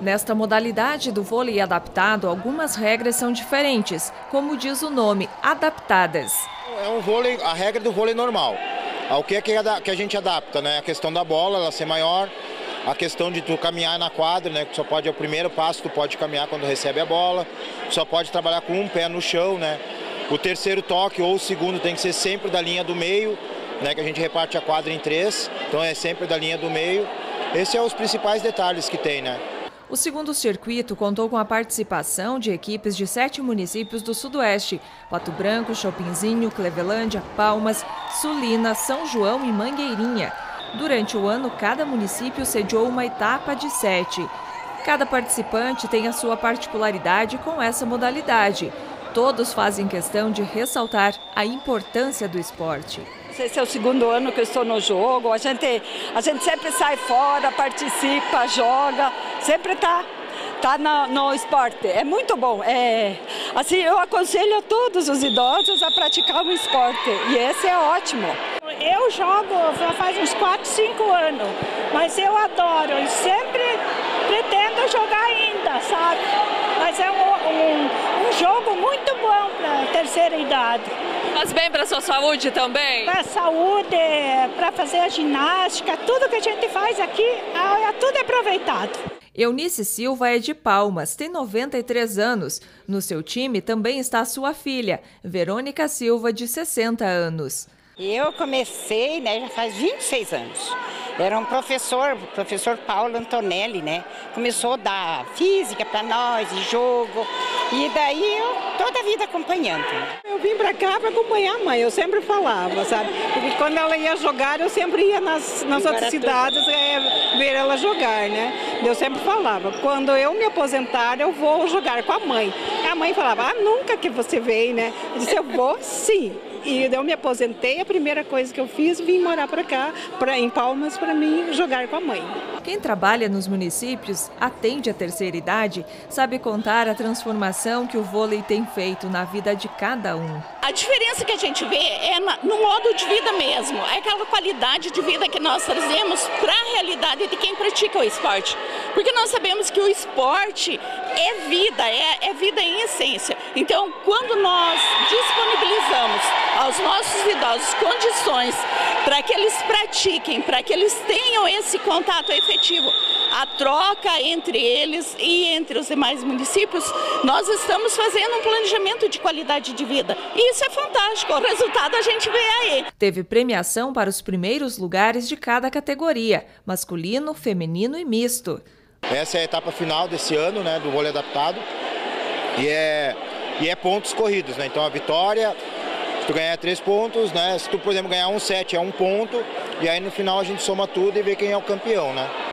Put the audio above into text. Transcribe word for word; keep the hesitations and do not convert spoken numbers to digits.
Nesta modalidade do vôlei adaptado, algumas regras são diferentes, como diz o nome, adaptadas. É um vôlei, a regra do vôlei normal. O que é que a gente adapta, né? A questão da bola, ela ser maior, a questão de tu caminhar na quadra, né? Que só pode, é o primeiro passo, tu pode caminhar quando recebe a bola, só pode trabalhar com um pé no chão, né? O terceiro toque ou o segundo tem que ser sempre da linha do meio, né? Que a gente reparte a quadra em três, então é sempre da linha do meio. Esses são os principais detalhes que tem, né? O segundo circuito contou com a participação de equipes de sete municípios do Sudoeste: Pato Branco, Chopinzinho, Clevelândia, Palmas, Sulina, São João e Mangueirinha. Durante o ano, cada município sediou uma etapa de sete. Cada participante tem a sua particularidade com essa modalidade. Todos fazem questão de ressaltar a importância do esporte. Esse é o segundo ano que eu estou no jogo, a gente, a gente sempre sai fora, participa, joga, sempre está tá no, no esporte. É muito bom. É, assim, eu aconselho a todos os idosos a praticar um esporte e esse é ótimo. Eu jogo já faz uns quatro, cinco anos, mas eu adoro e sempre pretendo jogar ainda, sabe? Mas é um, um, um jogo muito bom para a terceira idade. Faz bem para a sua saúde também? Para a saúde, para fazer a ginástica, tudo que a gente faz aqui, tudo é aproveitado. Eunice Silva é de Palmas, tem noventa e três anos. No seu time também está sua filha, Verônica Silva, de sessenta anos. Eu comecei, né, já faz vinte e seis anos. Era um professor, o professor Paulo Antonelli, né? Começou a dar física para nós, jogo, e daí eu toda a vida acompanhando. Eu vim para cá para acompanhar a mãe, eu sempre falava, sabe? Porque quando ela ia jogar, eu sempre ia nas, nas outras cidades é, ver ela jogar, né? Eu sempre falava, quando eu me aposentar, eu vou jogar com a mãe. A mãe falava, ah, nunca que você veio, né? Eu disse, eu vou sim. E eu me aposentei, a primeira coisa que eu fiz, vim morar para cá, pra, em Palmas, para mim jogar com a mãe. Quem trabalha nos municípios, atende a terceira idade, sabe contar a transformação que o vôlei tem feito na vida de cada um. A diferença que a gente vê é no modo de vida mesmo, é aquela qualidade de vida que nós trazemos para a realidade de quem pratica o esporte. Porque nós sabemos que o esporte é vida, é, é vida em essência. Então, quando nós disponibilizamos aos nossos idosos condições para que eles pratiquem, para que eles tenham esse contato efetivo, a troca entre eles e entre os demais municípios, nós estamos fazendo um planejamento de qualidade de vida. E isso é fantástico, o resultado a gente vê aí. Teve premiação para os primeiros lugares de cada categoria, masculino, feminino e misto. Essa é a etapa final desse ano, né, do vôlei adaptado, e é, e é pontos corridos, né? Então a vitória, se tu ganhar três pontos, né? Se tu, por exemplo, ganhar um set é um ponto, e aí no final a gente soma tudo e vê quem é o campeão, né?